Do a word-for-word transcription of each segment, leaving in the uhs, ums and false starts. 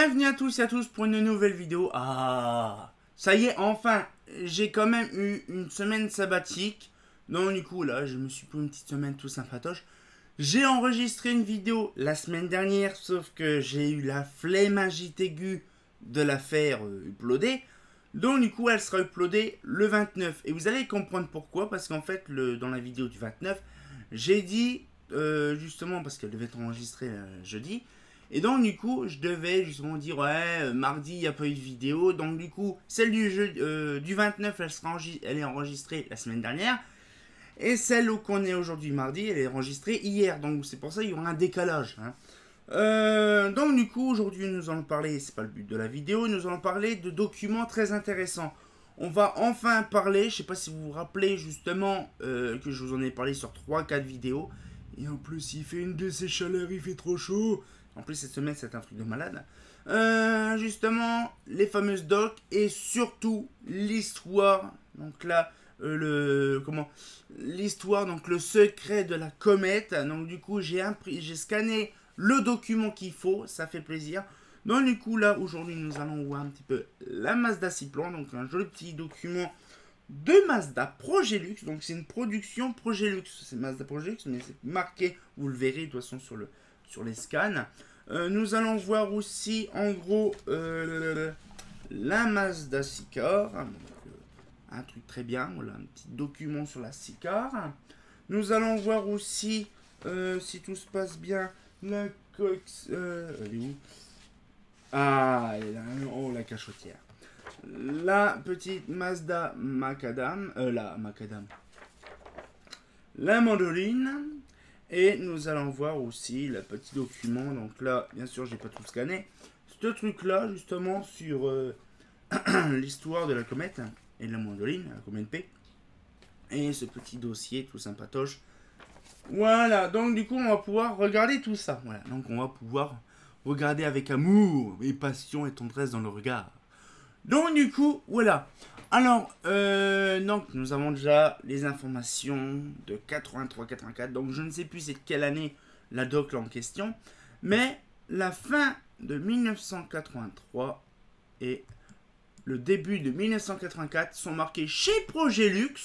Bienvenue à tous et à tous pour une nouvelle vidéo. Ah, ça y est, enfin, j'ai quand même eu une semaine sabbatique. Donc du coup, là, je me suis pris une petite semaine tout sympatoche. J'ai enregistré une vidéo la semaine dernière, sauf que j'ai eu la flémingite aiguë de la faire euh, uploader. Donc du coup, elle sera uploadée le vingt-neuf. Et vous allez comprendre pourquoi, parce qu'en fait, le, dans la vidéo du vingt-neuf, j'ai dit, euh, justement, parce qu'elle devait être enregistrée euh, jeudi, et donc du coup, je devais justement dire, ouais, euh, mardi, il n'y a pas eu de vidéo. Donc du coup, celle du, jeu, euh, du vingt-neuf, elle, sera elle est enregistrée la semaine dernière. Et celle qu'on est aujourd'hui mardi, elle est enregistrée hier. Donc c'est pour ça qu'il y aura un décalage. Hein. Euh, donc du coup, aujourd'hui, nous allons parler, c'est pas le but de la vidéo, nous allons parler de documents très intéressants. On va enfin parler, je sais pas si vous vous rappelez justement euh, que je vous en ai parlé sur trois quatre vidéos. Et en plus, il fait une de ces chaleurs, il fait trop chaud. En plus, cette semaine, c'est un truc de malade. Euh, justement, les fameuses docs et surtout l'histoire. Donc là, euh, le comment l'histoire, donc le secret de la comète. Donc du coup, j'ai j'ai scanné le document qu'il faut. Ça fait plaisir. Donc du coup, là, aujourd'hui, nous allons voir un petit peu la Mazda Cyclone. Donc un joli petit document de Mazda Progelux. Donc c'est une production Progelux. C'est Mazda Progelux, mais c'est marqué, vous le verrez de toute façon sur le sur les scans. Euh, nous allons voir aussi en gros euh, la Mazda Sicar. Donc, euh, un truc très bien, voilà, un petit document sur la Sicar. Nous allons voir aussi, euh, si tout se passe bien, la cox... Euh, elle est où? Ah, elle est là, oh, la cachotière. La petite Mazda Macadam, euh, la Macadam. La mandoline. Et nous allons voir aussi le petit document. Donc là, bien sûr, j'ai pas tout scanné. Ce truc-là, justement, sur euh, l'histoire de la comète et de la mandoline, la comète P. Et ce petit dossier tout sympatoche. Voilà, donc du coup, on va pouvoir regarder tout ça. Voilà, donc on va pouvoir regarder avec amour et passion et tendresse dans le regard. Donc du coup, voilà. Alors, euh, donc nous avons déjà les informations de quatre-vingt-trois quatre-vingt-quatre. Donc je ne sais plus c'est de quelle année la doc là en question. Mais la fin de mille neuf cent quatre-vingt-trois et le début de mille neuf cent quatre-vingt-quatre sont marqués chez Progelux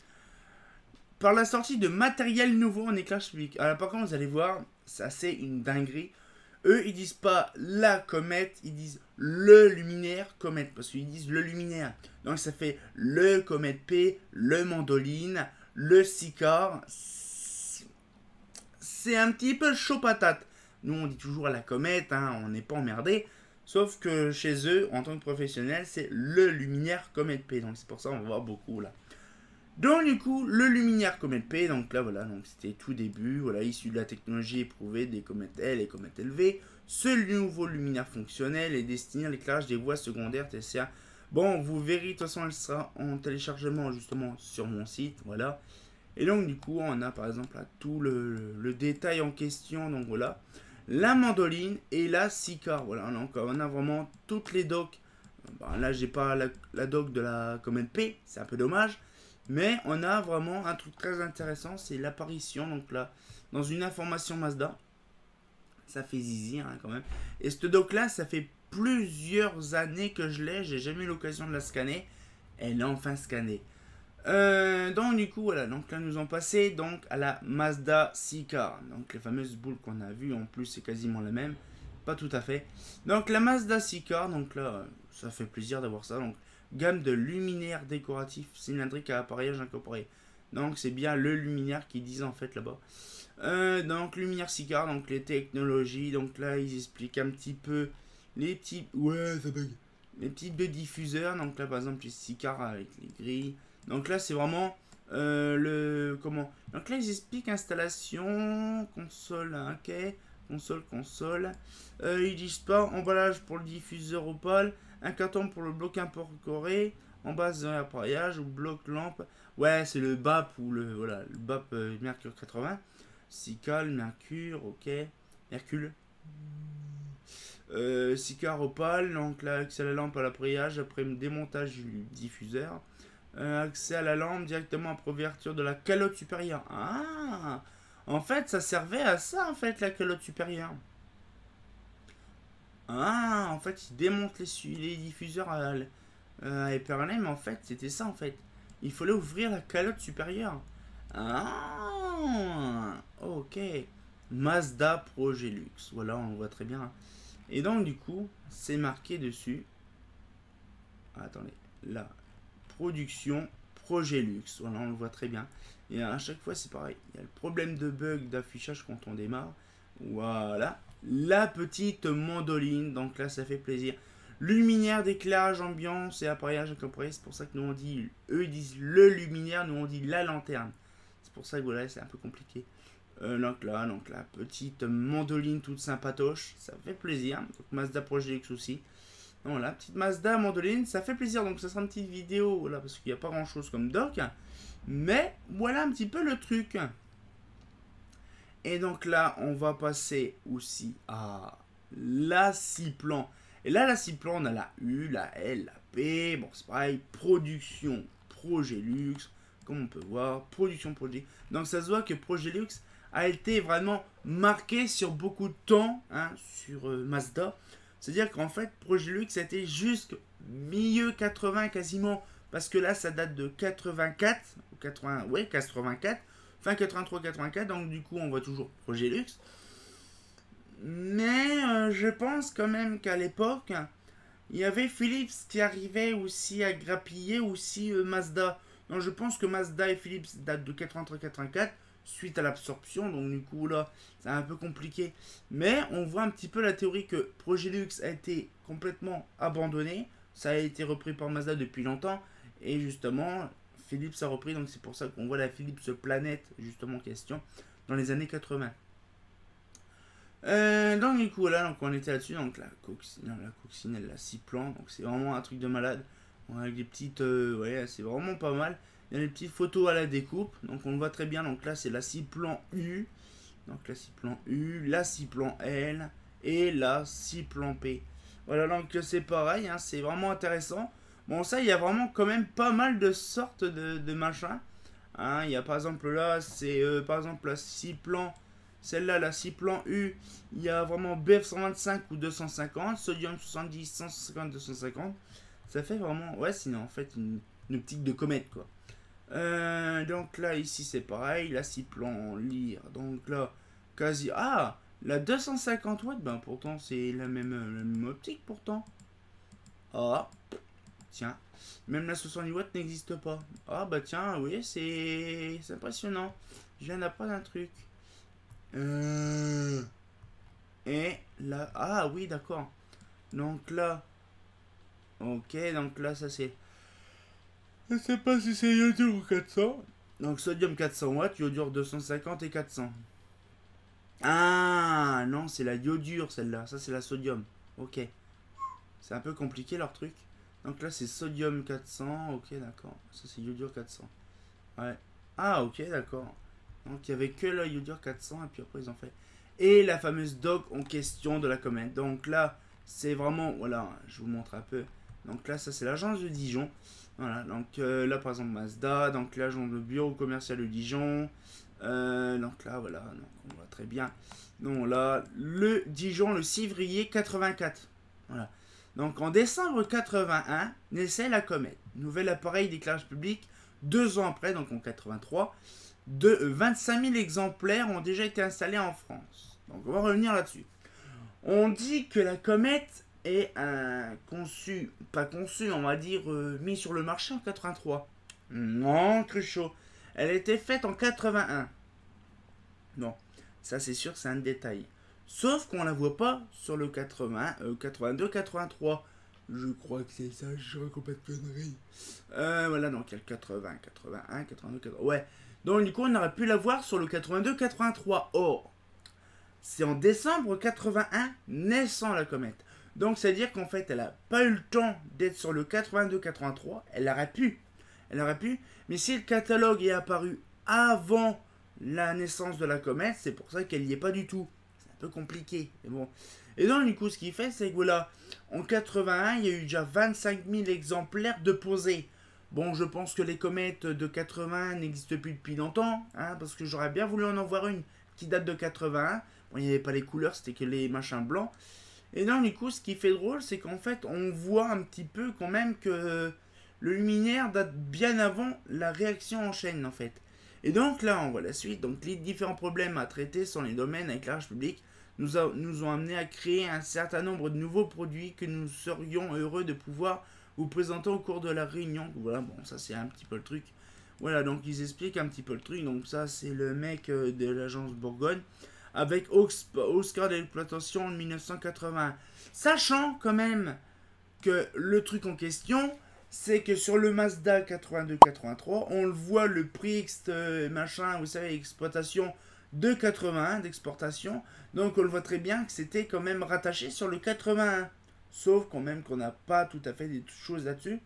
par la sortie de matériel nouveau en éclairage public. Alors par contre, vous allez voir, c'est assez une dinguerie. Eux, ils disent pas la comète, ils disent le luminaire comète. Parce qu'ils disent le luminaire. Donc ça fait le comète P, le mandoline, le Sicar. C'est un petit peu chaud patate. Nous, on dit toujours la comète, hein, on n'est pas emmerdé. Sauf que chez eux, en tant que professionnel, c'est le luminaire comète P. Donc c'est pour ça qu'on va voir beaucoup là. Donc du coup, le luminaire comète P, donc là voilà, donc c'était tout début, voilà, issu de la technologie éprouvée des comètes L et comètes L V. Ce nouveau luminaire fonctionnel est destiné à l'éclairage des voies secondaires T C A. Bon, vous verrez, de toute façon, elle sera en téléchargement justement sur mon site, voilà. Et donc du coup, on a par exemple là, tout le, le, le détail en question, donc voilà. La mandoline et la Sicar, voilà, donc on a vraiment toutes les docs. Bon, là, j'ai pas la, la doc de la comète P, c'est un peu dommage. Mais on a vraiment un truc très intéressant, c'est l'apparition, donc là, dans une information Mazda. Ça fait zizi, hein, quand même. Et cette doc-là, ça fait plusieurs années que je l'ai, j'ai jamais eu l'occasion de la scanner. Elle est enfin scannée. Euh, donc du coup, voilà, donc là, nous en passé donc à la Mazda Sicar. Donc les fameuses boules qu'on a vues, en plus, c'est quasiment la même. Pas tout à fait. Donc la Mazda Sicar, donc là, ça fait plaisir d'avoir ça, donc gamme de luminaires décoratifs cylindriques à appareillage incorporé. Donc c'est bien le luminaire qu'ils disent en fait là-bas. Euh, donc luminaire Sicar, donc les technologies. Donc là ils expliquent un petit peu les types. Ouais, ça bug. Les types de diffuseurs. Donc là par exemple les Sicar avec les grilles. Donc là c'est vraiment euh, le comment. Donc là ils expliquent installation, console, ok, console, console. Euh, ils disent pas emballage pour le diffuseur opale. Un carton pour le bloc incorporé en base de l'appareillage ou bloc lampe. Ouais, c'est le B A P ou le voilà, le B A P euh, Mercure quatre-vingts. Sical, Mercure, ok. Mercure. Euh, Sicar opale, donc là, accès à la lampe à l'appareillage après le démontage du diffuseur. Euh, accès à la lampe directement après ouverture de la calotte supérieure. Ah, en fait, ça servait à ça, en fait, la calotte supérieure. Ah, en fait, il démonte les, les diffuseurs à, à Hyperlane, mais en fait, c'était ça, en fait. Il fallait ouvrir la calotte supérieure. Ah, ok. Mazda Progelux. Voilà, on le voit très bien. Et donc, du coup, c'est marqué dessus. Attendez, là. Production Progelux. Voilà, on le voit très bien. Et à chaque fois, c'est pareil. Il y a le problème de bug d'affichage quand on démarre. Voilà. La petite mandoline. Donc là, ça fait plaisir. Luminaire d'éclairage ambiance et appareillage incorporé. C'est pour ça que nous on dit, eux ils disent le luminaire, nous on dit la lanterne. C'est pour ça que voilà, c'est un peu compliqué. Euh, donc là, donc la petite mandoline toute sympatoche, ça fait plaisir. Donc Mazda Progelux aussi. Donc voilà, petite Mazda mandoline, ça fait plaisir. Donc ça sera une petite vidéo, voilà, parce qu'il n'y a pas grand chose comme doc. Mais voilà un petit peu le truc. Et donc là, on va passer aussi à la six plans. Et là, la six plans, on a la U, la L, la P. Bon, c'est pareil. Production Progelux. Comme on peut voir. Production Progelux. Donc, ça se voit que Progelux a été vraiment marqué sur beaucoup de temps. Hein, sur euh, Mazda. C'est-à-dire qu'en fait, Progelux a été jusqu'au milieu quatre-vingts quasiment. Parce que là, ça date de quatre-vingt-quatre. quatre-vingts, ouais, quatre-vingt-quatre. Fin quatre-vingt-trois quatre-vingt-quatre. Donc, du coup, on voit toujours Progelux. Mais euh, je pense quand même qu'à l'époque, il y avait Philips qui arrivait aussi à grappiller aussi euh, Mazda. Donc je pense que Mazda et Philips datent de quatre-vingt-trois quatre-vingt-quatre suite à l'absorption. Donc du coup là, c'est un peu compliqué. Mais on voit un petit peu la théorie que Progelux a été complètement abandonné. Ça a été repris par Mazda depuis longtemps. Et justement, Philips a repris. Donc c'est pour ça qu'on voit la Philips Planète justement en question dans les années quatre-vingts. Euh, donc du coup là donc on était là-dessus, donc la coccinelle, la coccinelle, la six plans, donc c'est vraiment un truc de malade. Avec des petites, euh, ouais c'est vraiment pas mal. Il y a des petites photos à la découpe, donc on le voit très bien. Donc là c'est la six plan U, donc la six plan U, la six plan L et la six plan P. Voilà, donc c'est pareil, hein, c'est vraiment intéressant. Bon ça il y a vraiment quand même pas mal de sortes de, de machins. Hein, il y a par exemple là c'est euh, par exemple la six plan. Celle-là, la six plan U, il y a vraiment B F cent vingt-cinq ou deux cent cinquante, sodium soixante-dix, cent cinquante, deux cent cinquante. Ça fait vraiment, ouais, c'est en fait une, une optique de comète, quoi. Euh, donc là, ici, c'est pareil, la six plan lire. Donc là, quasi, ah, la deux cent cinquante watts, ben pourtant, c'est la même, la même optique, pourtant. Ah, tiens, même la soixante-dix watts n'existe pas. Ah, bah tiens, oui, c'est impressionnant. Je viens d'apprendre un truc. Euh... Et là... Ah oui, d'accord. Donc là... Ok, donc là, ça c'est... Je sais pas si c'est iodure ou quatre cents. Donc sodium quatre cents watts, iodure deux cent cinquante et quatre cents. Ah non, c'est la iodure celle-là. Ça c'est la sodium. Ok. C'est un peu compliqué leur truc. Donc là c'est sodium quatre cents. Ok, d'accord. Ça c'est iodure quatre cents. Ouais. Ah ok, d'accord. Donc il n'y avait que le iodure quatre cents et puis après ils ont fait. Et la fameuse doc en question de la comète. Donc là, c'est vraiment, voilà, je vous montre un peu. Donc là, ça c'est l'agence de Dijon. Voilà, donc euh, là par exemple Mazda, donc l'agence de bureau commercial de Dijon. Euh, donc là, voilà, donc on voit très bien. Donc là, le Dijon, le six février quatre-vingt-quatre. Voilà. Donc en décembre quatre-vingt-un, naissait la comète. Nouvel appareil d'éclairage public. Deux ans après, donc en quatre-vingt-trois. De vingt-cinq mille exemplaires ont déjà été installés en France. Donc on va revenir là-dessus. On dit que la comète est un conçu, pas conçu, on va dire euh, mis sur le marché en quatre-vingt-trois. Non, Cruchot. Elle a été faite en quatre-vingt-un. Non, ça c'est sûr, c'est un détail. Sauf qu'on la voit pas sur le quatre-vingts, euh, quatre-vingt-deux, quatre-vingt-trois. Je crois que c'est ça, je raconte pas de conneries. Euh, voilà, donc il y a le quatre-vingts, quatre-vingt-un, quatre-vingt-deux, quatre-vingt-trois. Ouais. Donc du coup, on aurait pu la voir sur le quatre-vingt-deux quatre-vingt-trois. Or, c'est en décembre quatre-vingt-un naissant la comète. Donc, c'est-à-dire qu'en fait, elle n'a pas eu le temps d'être sur le quatre-vingt-deux quatre-vingt-trois. Elle aurait pu. Elle aurait pu. Mais si le catalogue est apparu avant la naissance de la comète, c'est pour ça qu'elle n'y est pas du tout. C'est un peu compliqué. Mais bon. Et donc, du coup, ce qu'il fait, c'est que voilà, en quatre-vingt-un, il y a eu déjà vingt-cinq mille exemplaires de posés. Bon, je pense que les comètes de quatre-vingts n'existent plus depuis longtemps, hein, parce que j'aurais bien voulu en avoir une qui date de quatre-vingt-un. Bon, il n'y avait pas les couleurs, c'était que les machins blancs. Et donc du coup ce qui fait drôle c'est qu'en fait on voit un petit peu quand même que le luminaire date bien avant la réaction en chaîne en fait. Et donc là on voit la suite, donc les différents problèmes à traiter sont les domaines à éclairage public nous, a, nous ont amené à créer un certain nombre de nouveaux produits que nous serions heureux de pouvoir vous présenter au cours de la réunion. Voilà, bon ça c'est un petit peu le truc. Voilà, donc ils expliquent un petit peu le truc, donc ça c'est le mec euh, de l'agence Bourgogne, avec Oscar d'exploitation en mille neuf cent quatre-vingt. Sachant quand même que le truc en question, c'est que sur le Mazda quatre-vingt-deux quatre-vingt-trois, on le voit le prix euh, machin, vous savez, exploitation de quatre-vingt-un d'exportation. Donc on le voit très bien que c'était quand même rattaché sur le quatre-vingt-un. Sauf quand même qu'on n'a pas tout à fait des choses là-dessus.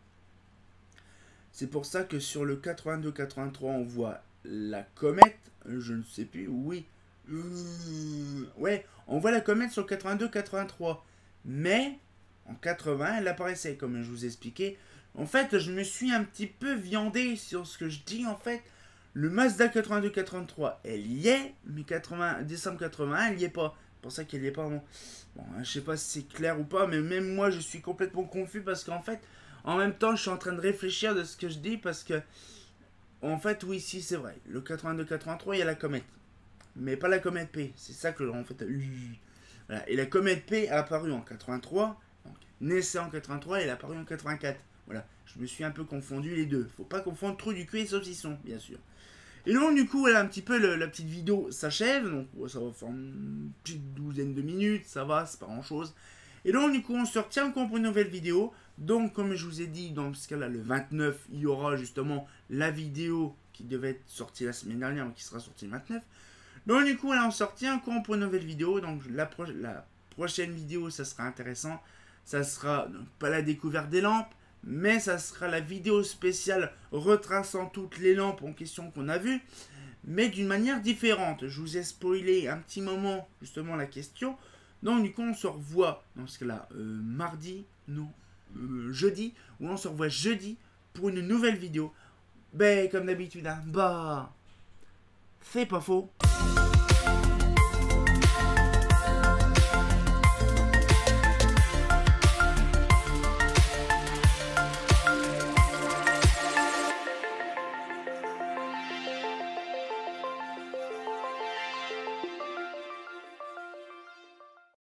C'est pour ça que sur le quatre-vingt-deux quatre-vingt-trois, on voit la comète. Je ne sais plus, oui. Euh, ouais, on voit la comète sur le quatre-vingt-deux quatre-vingt-trois. Mais en quatre-vingts, elle apparaissait, comme je vous ai expliqué. En fait, je me suis un petit peu viandé sur ce que je dis. En fait, le Mazda quatre-vingt-deux quatre-vingt-trois, elle y est. Mais quatre-vingts, décembre quatre-vingt-un, elle n'y est pas. C'est pour ça qu'elle n'y est pas. Bon, bon je sais pas si c'est clair ou pas. Mais même moi, je suis complètement confus. Parce qu'en fait, en même temps, je suis en train de réfléchir de ce que je dis. Parce que, en fait, oui, si, c'est vrai. Le quatre-vingt-deux quatre-vingt-trois, il y a la comète. Mais pas la comète P. C'est ça que, en fait, voilà. Et la comète P a apparu en quatre-vingt-trois. Donc, naissait en quatre-vingt-trois et elle est apparue en quatre-vingt-quatre. Voilà, je me suis un peu confondu les deux. Faut pas confondre trop du cul et saucisson, bien sûr. Et donc, du coup, voilà, un petit peu le, la petite vidéo s'achève. Donc, ça va faire une petite douzaine de minutes. Ça va, c'est pas grand chose. Et donc, du coup, on se retient encore pour une nouvelle vidéo. Donc, comme je vous ai dit, dans ce cas-là, le vingt-neuf, il y aura justement la vidéo qui devait être sortie la semaine dernière, mais qui sera sortie le vingt-neuf. Donc, du coup, là, on se retient encore pour une nouvelle vidéo. Donc, la, pro la prochaine vidéo, ça sera intéressant. Ça sera donc, pas la découverte des lampes, mais ça sera la vidéo spéciale retraçant toutes les lampes en question qu'on a vues, mais d'une manière différente. Je vous ai spoilé un petit moment, justement, la question. Donc, du coup, on se revoit, dans ce cas-là, euh, mardi, non, euh, jeudi, ou on se revoit jeudi pour une nouvelle vidéo. Ben, comme d'habitude, hein, bah, c'est pas faux.